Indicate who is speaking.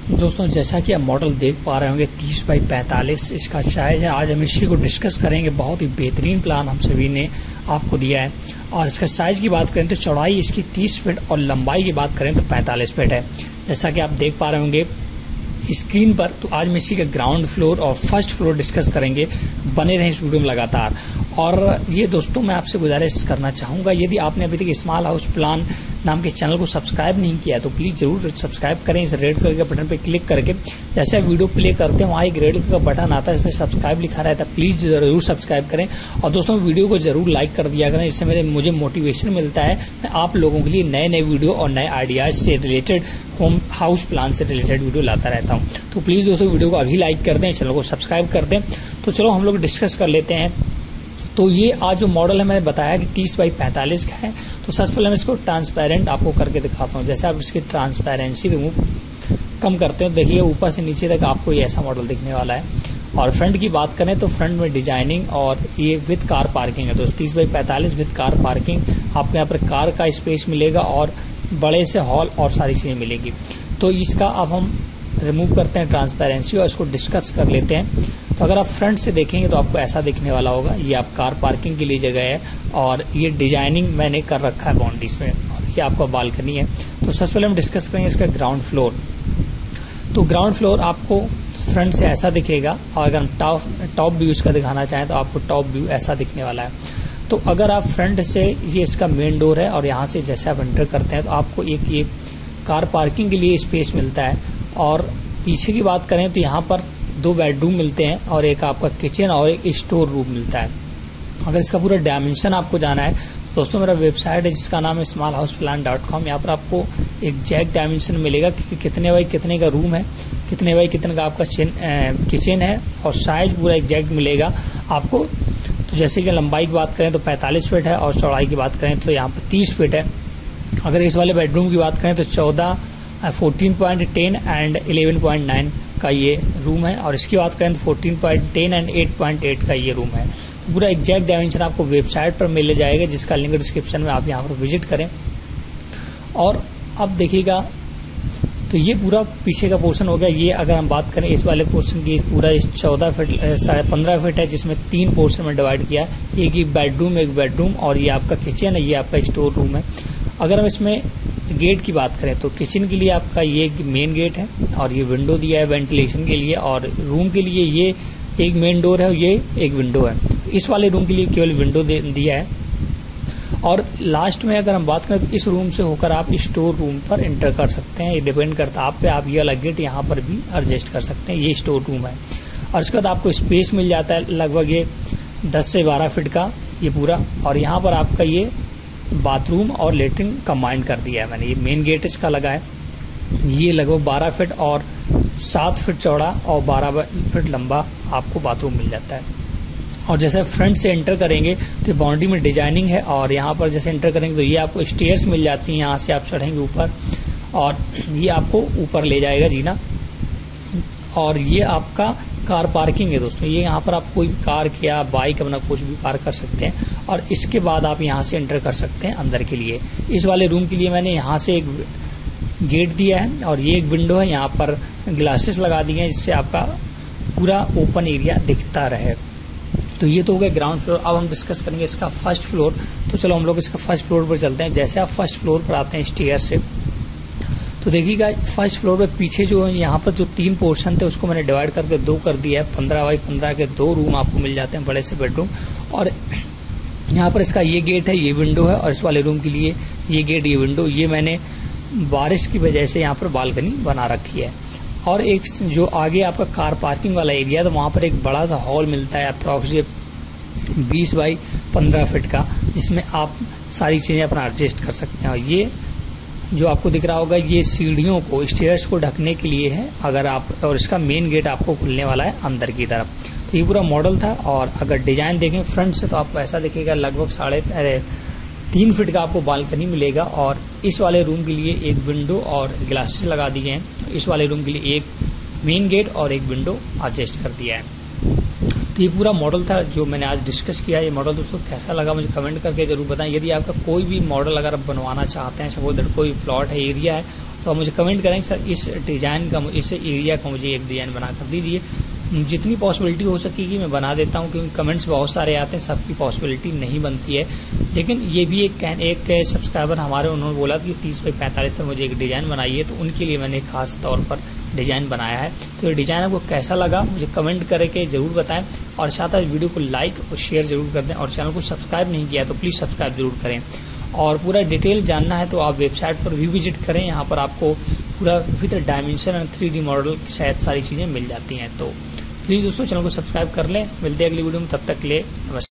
Speaker 1: दोस्तों जैसा कि आप मॉडल देख पा रहे होंगे 30 बाई 45 इसका साइज है। आज हम इसी को डिस्कस करेंगे। बहुत ही बेहतरीन प्लान हम सभी ने आपको दिया है। और इसका साइज की बात करें तो चौड़ाई इसकी 30 फीट और लंबाई की बात करें तो 45 फीट है। जैसा कि आप देख पा रहे होंगे स्क्रीन पर। तो आज हम इसी का ग्राउंड फ्लोर और फर्स्ट फ्लोर डिस्कस करेंगे। बने रहें इस वीडियो में लगातार। और ये दोस्तों मैं आपसे गुजारिश करना चाहूँगा, यदि आपने अभी तक स्मॉल हाउस प्लान नाम के चैनल को सब्सक्राइब नहीं किया है तो प्लीज़ जरूर सब्सक्राइब करें। इस रेड कलर के बटन पर क्लिक करके जैसे आप वीडियो प्ले करते हैं वहाँ एक रेड कलर का बटन आता है, इसमें सब्सक्राइब लिखा रहता है, प्लीज़ जरूर सब्सक्राइब करें। और दोस्तों वीडियो को जरूर लाइक कर दिया करें, इससे मुझे मोटिवेशन मिलता है। मैं आप लोगों के लिए नए नए वीडियो और नए आइडियाज से रिलेटेड होम हाउस प्लान से रिलेटेड वीडियो लाता रहता हूँ। तो प्लीज़ दोस्तों वीडियो को अभी लाइक कर दें, चैनल को सब्सक्राइब कर दें। तो चलो हम लोग डिस्कस कर लेते हैं। तो ये आज जो मॉडल है मैंने बताया कि 30 बाई 45 का है। तो सबसे पहले मैं इसको ट्रांसपेरेंट आपको करके दिखाता हूँ। जैसे आप इसकी ट्रांसपेरेंसी रिमूव कम करते हैं, देखिए ऊपर से नीचे तक आपको ये ऐसा मॉडल दिखने वाला है। और फ्रंट की बात करें तो फ्रंट में डिजाइनिंग और ये विद कार पार्किंग है। तो 30 बाई 45 विद कार पार्किंग, आपको यहाँ पर कार का स्पेस मिलेगा और बड़े से हॉल और सारी चीज़ें मिलेगी। तो इसका अब हम रिमूव करते हैं ट्रांसपेरेंसी और इसको डिस्कस कर लेते हैं। तो अगर आप फ्रंट से देखेंगे तो आपको ऐसा दिखने वाला होगा। ये आप कार पार्किंग के लिए जगह है और ये डिजाइनिंग मैंने कर रखा है बाउंड्रीज में, और ये आपका बालकनी है। तो सबसे पहले हम डिस्कस करेंगे इसका ग्राउंड फ्लोर। तो ग्राउंड फ्लोर आपको फ्रंट से ऐसा दिखेगा, और अगर हम टॉप व्यू इसका दिखाना चाहें तो आपको टॉप व्यू ऐसा दिखने वाला है। तो अगर आप फ्रंट से, ये इसका मेन डोर है और यहाँ से जैसे आप एंटर करते हैं तो आपको एक ये कार पार्किंग के लिए स्पेस मिलता है। और पीछे की बात करें तो यहाँ पर 2 बेडरूम मिलते हैं और एक आपका किचन और एक स्टोर रूम मिलता है। अगर इसका पूरा डायमेंशन आपको जाना है दोस्तों, मेरा वेबसाइट है जिसका नाम है plan.small। यहाँ पर आपको एग्जैक्ट डायमेंशन मिलेगा कि कितने बाई कितने का रूम है, कितने बाई कितने का आपका किचन है, और साइज पूरा एग्जैक्ट मिलेगा आपको। तो जैसे कि लंबाई की बात करें तो 45 फीट है और चौड़ाई की बात करें तो यहाँ पर 30 फीट है। अगर इस वाले बेडरूम की बात करें तो 14.10 एंड 11.9 का ये रूम है, और इसकी बात करें तो 14.10 एंड 8.8 का ये रूम है। तो पूरा एग्जैक्ट डायमेंशन आपको वेबसाइट पर मिल जाएगा, जिसका लिंक डिस्क्रिप्शन में, आप यहाँ पर विजिट करें। और अब देखिएगा तो ये पूरा पीछे का पोर्शन हो गया। ये अगर हम बात करें इस वाले पोर्शन की, पूरा इस 14 फीट 15.5 फीट है, जिसमें 3 पोर्शन में डिवाइड किया है। एक बेडरूम और ये आपका किचन है, ये आपका स्टोर रूम है। अगर हम इसमें गेट की बात करें तो किचन के लिए आपका ये मेन गेट है और ये विंडो दिया है वेंटिलेशन के लिए, और रूम के लिए ये एक मेन डोर है और ये एक विंडो है। इस वाले रूम के लिए केवल विंडो दिया है। और लास्ट में अगर हम बात करें तो इस रूम से होकर आप स्टोर रूम पर एंटर कर सकते हैं। ये डिपेंड करता है आप पे, आप ये वाला गेट यहाँ पर भी एडजस्ट कर सकते हैं। ये स्टोर रूम है और इसके बाद आपको स्पेस मिल जाता है लगभग ये 10 से 12 फीट का ये पूरा। और यहाँ पर आपका ये बाथरूम और लेटरिन कंबाइन कर दिया है मैंने। ये मेन गेट इसका लगा है, ये लगभग 12 फीट और 7 फीट चौड़ा और 12 फीट लंबा आपको बाथरूम मिल जाता है। और जैसे फ्रंट से एंटर करेंगे तो बाउंड्री में डिजाइनिंग है, और यहाँ पर जैसे एंटर करेंगे तो ये आपको स्टेयर्स मिल जाती हैं। यहाँ से आप चढ़ेंगे ऊपर और ये आपको ऊपर ले जाएगा जीना। और ये आपका कार पार्किंग है दोस्तों। ये यहाँ पर आप कोई कार या बाइक अपना कुछ भी पार्क कर सकते हैं, और इसके बाद आप यहाँ से एंटर कर सकते हैं अंदर के लिए। इस वाले रूम के लिए मैंने यहाँ से एक गेट दिया है और ये एक विंडो है। यहाँ पर ग्लासेस लगा दिए हैं जिससे आपका पूरा ओपन एरिया दिखता रहे। तो ये तो हो गया ग्राउंड फ्लोर। अब हम डिस्कस करेंगे इसका फर्स्ट फ्लोर। तो चलो हम लोग इसका फर्स्ट फ्लोर पर चलते हैं। जैसे आप फर्स्ट फ्लोर पर आते हैं स्टेयर से, तो देखिएगा फर्स्ट फ्लोर पे पीछे जो है यहाँ पर जो 3 पोर्शन थे उसको मैंने डिवाइड करके 2 कर दिया है। 15 बाई 15 के 2 रूम आपको मिल जाते हैं, बड़े से बेडरूम। और यहाँ पर इसका ये गेट है, ये विंडो है, और इस वाले रूम के लिए ये गेट, ये विंडो। ये मैंने बारिश की वजह से यहाँ पर बालकनी बना रखी है। और एक जो आगे आपका कार पार्किंग वाला एरिया है तो वहाँ पर एक बड़ा सा हॉल मिलता है अप्रॉक्सिमेट 20 बाई 15 फीट का, जिसमें आप सारी चीज़ें अपना एडजस्ट कर सकते हैं। और ये जो आपको दिख रहा होगा ये सीढ़ियों को, स्टेयर्स को ढकने के लिए है अगर आप, और इसका मेन गेट आपको खुलने वाला है अंदर की तरफ। तो ये पूरा मॉडल था। और अगर डिजाइन देखें फ्रंट से तो आपको ऐसा दिखेगा, लगभग 3.5 फीट का आपको बालकनी मिलेगा। और इस वाले रूम के लिए एक विंडो और ग्लासेस लगा दिए हैं। इस वाले रूम के लिए एक मेन गेट और एक विंडो एडजस्ट कर दिया है। तो ये पूरा मॉडल था जो मैंने आज डिस्कस किया। ये मॉडल दोस्तों कैसा लगा मुझे कमेंट करके जरूर बताएं। यदि आपका कोई भी मॉडल अगर आप बनवाना चाहते हैं, सपोज दैट कोई प्लॉट है, एरिया है, तो आप मुझे कमेंट करेंगे सर इस डिज़ाइन का, इस एरिया का मुझे एक डिज़ाइन बना कर दीजिए। जितनी पॉसिबिलिटी हो सकेगी मैं बना देता हूँ, क्योंकि कमेंट्स बहुत सारे आते हैं, सबकी पॉसिबिलिटी नहीं बनती है। लेकिन ये भी एक सब्सक्राइबर हमारे, उन्होंने बोला कि 30x45 सर मुझे एक डिज़ाइन बनाइए, तो उनके लिए मैंने खास तौर पर डिज़ाइन बनाया है। तो ये डिज़ाइन आपको कैसा लगा मुझे कमेंट करके ज़रूर बताएं, और साथ ही वीडियो को लाइक और शेयर ज़रूर कर दें, और चैनल को सब्सक्राइब नहीं किया तो प्लीज़ सब्सक्राइब जरूर करें। और पूरा डिटेल जानना है तो आप वेबसाइट पर भी विजिट करें, यहाँ पर आपको पूरा विद डायमेंशन और 3D मॉडल शायद सारी चीज़ें मिल जाती हैं। तो प्लीज़ दोस्तों चैनल को सब्सक्राइब कर लें। मिलते हैं अगली वीडियो में, तब तक के लिए नमस्कार।